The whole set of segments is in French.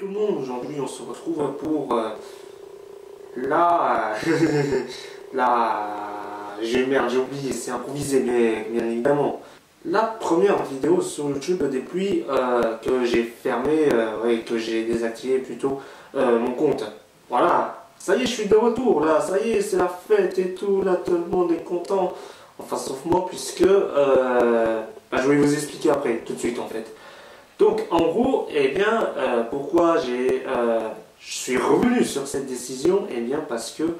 tout le monde, aujourd'hui on se retrouve pour la... j'ai oublié, c'est improvisé bien évidemment. La première vidéo sur YouTube depuis que j'ai fermé, que j'ai désactivé plutôt mon compte. Voilà, ça y est, je suis de retour là, ça y est, c'est la fête et tout, là tout le monde est content. Enfin sauf moi puisque je vais vous expliquer après, tout de suite en fait. Donc en gros, eh bien, pourquoi je suis revenu sur cette décision? Eh bien parce que,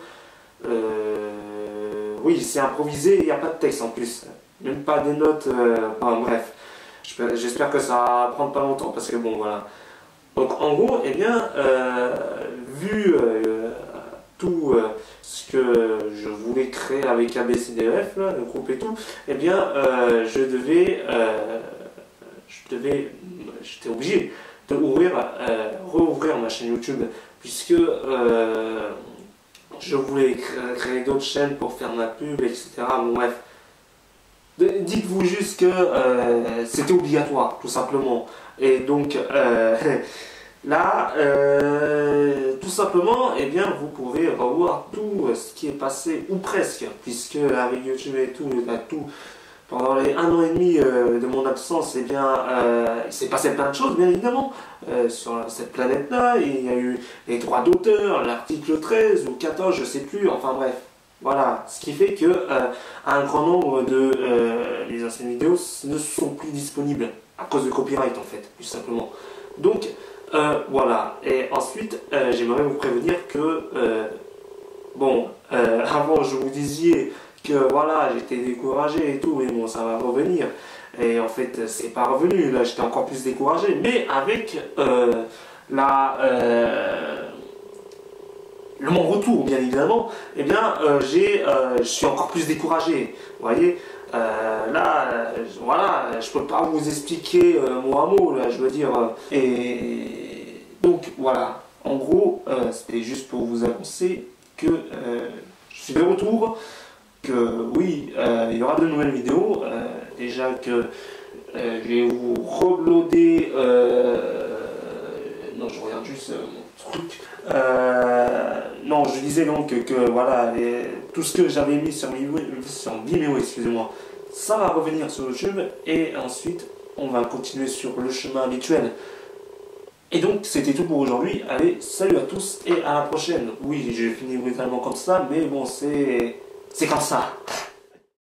oui, c'est improvisé, il n'y a pas de texte en plus, même pas des notes, enfin, bref. J'espère que ça va prendre pas longtemps parce que bon voilà. Donc en gros, eh bien, vu tout ce que je voulais créer avec ABCDEF, là, le groupe et tout, eh bien, j'étais obligé de rouvrir ma chaîne YouTube puisque je voulais créer d'autres chaînes pour faire ma pub, etc. Bon, bref. Dites-vous juste que c'était obligatoire, tout simplement. Et donc, là, tout simplement, eh bien, vous pouvez revoir tout ce qui est passé, ou presque, puisque avec YouTube et tout, pendant les 1 an et demi de mon absence, eh bien, il s'est passé plein de choses, bien évidemment, sur cette planète-là. Il y a eu les droits d'auteur, l'article 13 ou 14, je sais plus, enfin bref. Voilà, ce qui fait que un grand nombre de les anciennes vidéos ne sont plus disponibles à cause de copyright en fait, tout simplement. Donc voilà, et ensuite j'aimerais vous prévenir que avant je vous disais que voilà, j'étais découragé et tout, mais bon, ça va revenir. Et en fait, c'est pas revenu, là j'étais encore plus découragé, mais avec mon retour, bien évidemment, eh bien, je suis encore plus découragé. Vous voyez, voilà, je peux pas vous expliquer mot à mot, là, je veux dire. Et donc, voilà, en gros, c'était juste pour vous annoncer que je suis de retour, que oui, il y aura de nouvelles vidéos. Déjà que je vais vous reloader. Non, je regarde juste mon truc. Non, je disais donc que voilà, tout ce que j'avais mis sur Vimeo, excusez-moi, ça va revenir sur YouTube et ensuite on va continuer sur le chemin habituel. Et donc c'était tout pour aujourd'hui. Allez, salut à tous et à la prochaine. Oui, j'ai fini brutalement comme ça, mais bon, c'est comme ça.